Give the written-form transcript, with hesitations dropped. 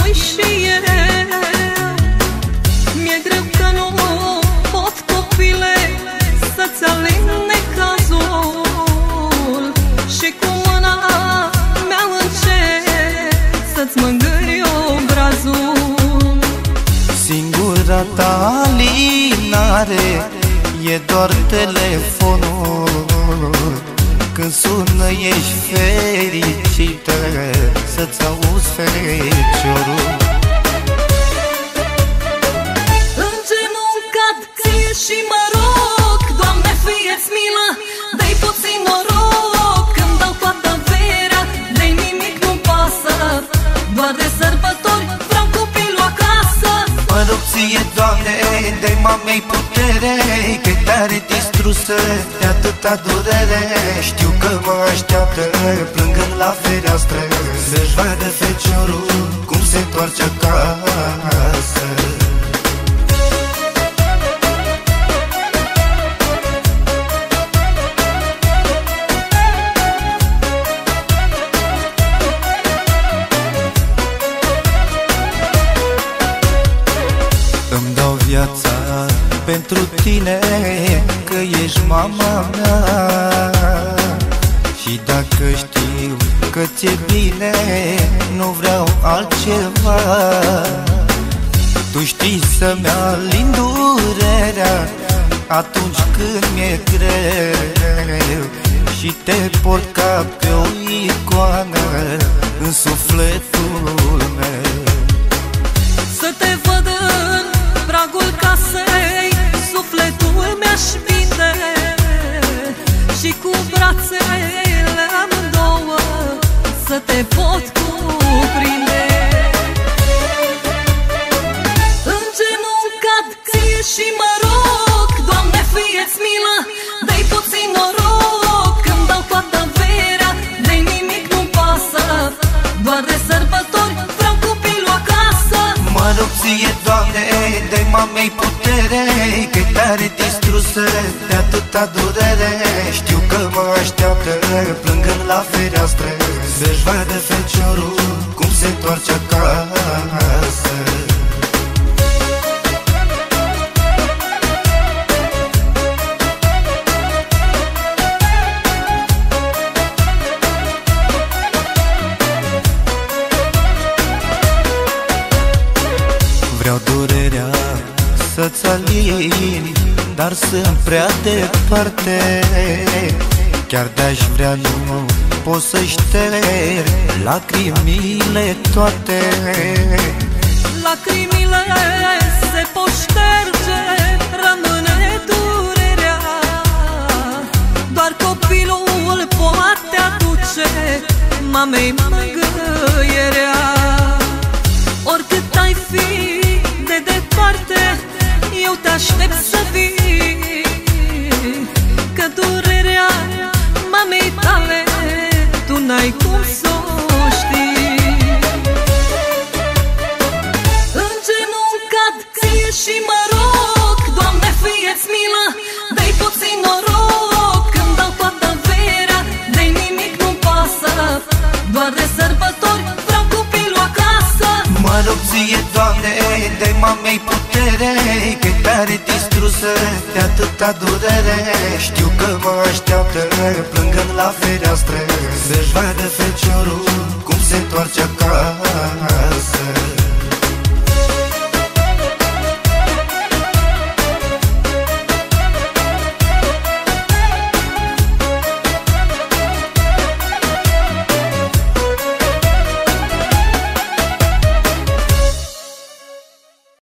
noi și eu. Mi-e greu că nu pot, copile, să-ți aleg necazul și cu mâna mea încet să-ți mângâi obrazul. Singura ta alinare e doar telefonul. Când sună ești fericită să-ți auzi feciorul. În genunchi cad ție și mă rog, Doamne, fie-ți milă, dă-i puțin noroc. Când dau toată averea, de nimic nu-mi pasă, doar de sărbători vreau copilul acasă. Mă rog ție, Doamne, dă-i mamei putere, că-i tare distrusă de atâta durere. Știu că mă așteaptă, plângând la fereastră, să-și vadă feciorul cum se întoarce acasă. Îmi dau viața pentru tine, că ești mama mea. Și dacă știu că ți-e bine, nu vreau altceva. Tu știi să-mi alin durerea atunci când mi-e greu, și te port ca pe o icoană în sufletul meu. Să te văd în pragul casei, sufletul mi-aș vinde, și cu brațele amândouă să te pot cuprinde. În genunchi cad ție și mă rog, Doamne, fie-ți milă, dă-i puțin noroc. Când dau toată averea, de nimic nu-mi pasă, doar de sărbători vreau copilul acasă. Mă rog ție, Doamne, dă-i mamei putere, că-i tare distrusă de atâta durere. Știu că mă așteaptă, plângând la fereastră, să-și vadă feciorul cum se întoarce acasă. Vreau durerea să-ți alin, dar sunt prea departe. Chiar de-aș vrea nu pot să șterg lacrimile toate. Lacrimile se pot șterge, rămâne durerea, doar copilul poate aduce mamei mângâierea. Oricât ai fi de departe, eu te aștept să vii, că durerea mamei tale tu n-ai cum să o știi. În genunchi cad ție și mă rog, Doamne, fie-ți milă, dă-i puțin noroc. Când dau toată averea, de nimic nu-mi pasă, doar de sărbători vreau copilul acasă. Mă rog ție, Doamne, dă-i mamei putere, că-i tare distrusă de atâta durere. Știu că mă așteaptă, plângând la fereastră, să-și vadă feciorul cum se întoarce acasă.